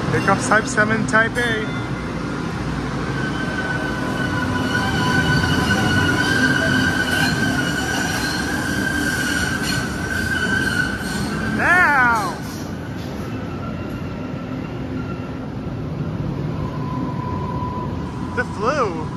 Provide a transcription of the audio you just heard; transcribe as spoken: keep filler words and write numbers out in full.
Here comes Type seven, Type A. Now! The flu.